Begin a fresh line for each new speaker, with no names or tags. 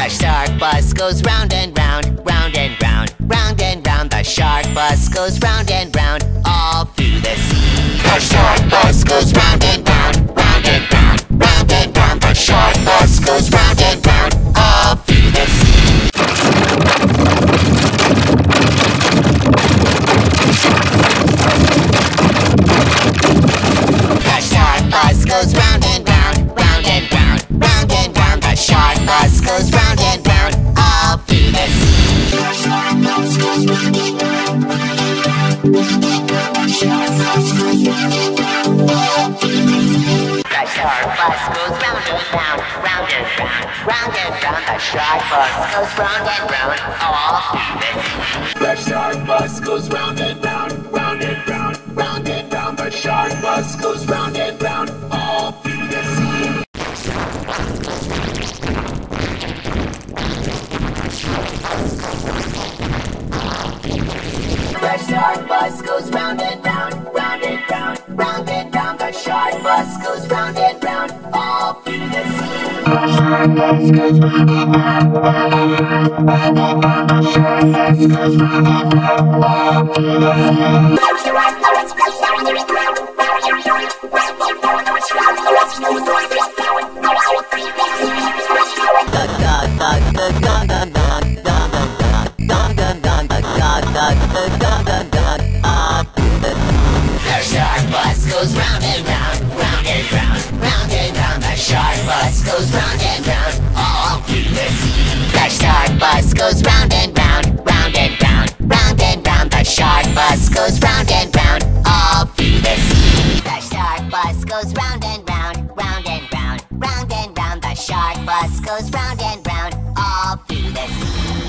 The shark bus goes round and round, round and round, round and round. The shark bus goes round and round, all through the sea. The shark bus goes round and round, round and round, round and round. The shark bus goes round and round, all through the sea. The shark bus goes round and round, round and round, round and round. The shark bus goes round and round, all through the sea. The shark bus goes round and round, round and round, round and round. The shark bus goes round and round, all through the sea. The shark bus goes round and round, round and round, round and round. The shark bus goes round and round, all through the sea. The shark bus goes round and round, round and round, round and round. The shark bus goes round and round, all through the sea. The shark bus goes round and round, round and round, round and round. The shark bus goes round and round, all through the sea. The shark bus goes round and round, round and round, round and round. The shark bus goes round and round, all through the sea. The shark bus goes round and round, round and round, round and round. The shark bus goes round and round, all through the sea. The shark bus goes round and